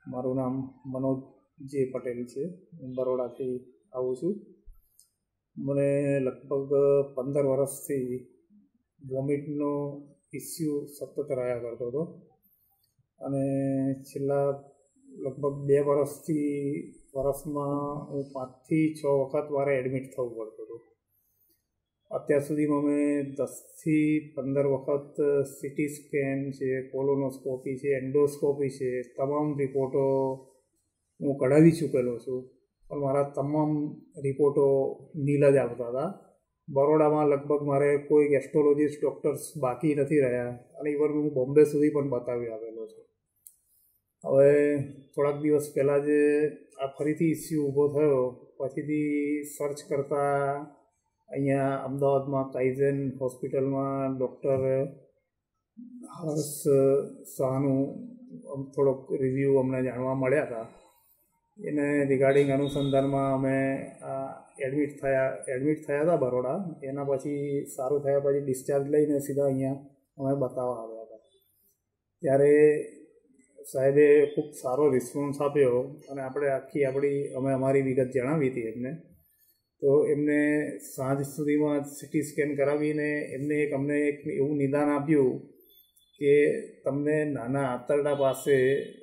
મારું નામ મનોજ જે પટેલ છે. હું બરોડાથી આવું છું. મને લગભગ 15 વર્ષથી વોમિટનો ઇસ્યુ સતત રહ્યા કરતો હતો અને છેલ્લા લગભગ 2 વર્ષમાં હું 5 થી 6 વખત મારે એડમિટ થવું પડતું હતું. અત્યાર સુધીમાં મેં 10 થી 15 વખત સીટી સ્કેન છે, કોલોનોસ્કોપી છે, એન્ડોસ્કોપી છે, તમામ રિપોર્ટો હું કઢાવી ચૂકેલો છું. પણ મારા તમામ રિપોર્ટો નીલ જ આવતા હતા. બરોડામાં લગભગ મારે કોઈ ગેસ્ટ્રોલોજીસ્ટ ડૉક્ટર્સ બાકી નથી રહ્યા અને ઇવન હું બોમ્બે સુધી પણ બતાવી આવેલો છું. હવે થોડાક દિવસ પહેલાં જ આ ફરીથી ઇસ્યુ ઊભો થયો. પછીથી સર્ચ કરતાં અહીંયા અમદાવાદમાં કાઇઝન હોસ્પિટલમાં ડૉક્ટર હર્ષ શાહનું થોડોક રિવ્યૂ અમને જાણવા મળ્યા હતા. એને રિગાર્ડિંગ અનુસંધાનમાં અમે એડમિટ થયા હતા બરોડા. એના પછી સારું થયા પછી ડિસ્ચાર્જ લઈને સીધા અહીંયા અમે બતાવવા આવ્યા હતા. ત્યારે સાહેબે ખૂબ સારો રિસ્પોન્સ આપ્યો અને અમે અમારી વિગત જણાવી હતી એમને. તો એમને સાંજ સુધીમાં સીટી સ્કેન કરાવીને એમને અમને એક એવું નિદાન આપ્યું કે તમને નાના આંતરડા પાસે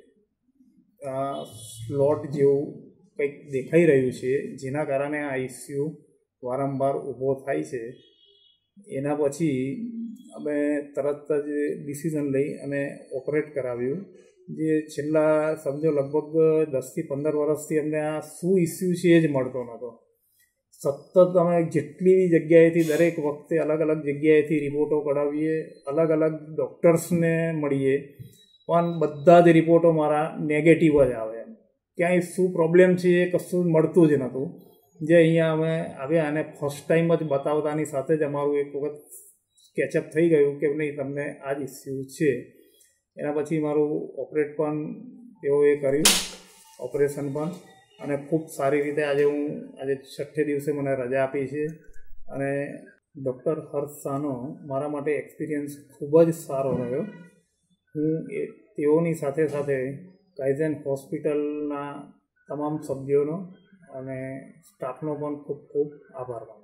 સ્લોટ જેવું કંઈક દેખાઈ રહ્યું છે, જેના કારણે આ ઇસ્યુ વારંવાર ઊભો થાય છે. એના પછી અમે તરત જ ડિસિઝન લઈ અને ઓપરેટ કરાવ્યું. જે છેલ્લા સમજો લગભગ 10 થી 15 વર્ષથી અમને આ શું ઇસ્યુ છે એ જ મળતો નહોતો. સતત અમે જેટલી જગ્યાએથી દરેક વખતે અલગ અલગ જગ્યાએથી રિપોર્ટો કઢાવીએ, અલગ અલગ ડૉક્ટર્સને મળીએ, પણ બધા જ રિપોર્ટો મારા નેગેટિવ જ આવે. ક્યાંય શું પ્રોબ્લેમ છે એ કશું મળતું જ નહોતું. જે અહીંયા અમે આવ્યા અને ફર્સ્ટ ટાઈમ જ બતાવતાની સાથે જ અમારું એક વખત સ્કેચઅપ થઈ ગયું કે નહીં, તમને આ જ ઇસ્યુ છે. એના પછી મારું ઓપરેટ પણ તેઓએ કર્યું, ઓપરેશન પણ, અને ખૂબ સારી રીતે આજે 6 દિવસે મને રજા આપી છે. અને ડૉક્ટર હર્ષ શાહનો મારા માટે એક્સપિરિયન્સ ખૂબ જ સારો રહ્યો. હું તેઓની સાથે સાથે કાઇઝન હોસ્પિટલના તમામ સભ્યોનો અને સ્ટાફનો પણ ખૂબ ખૂબ આભાર માનું છું.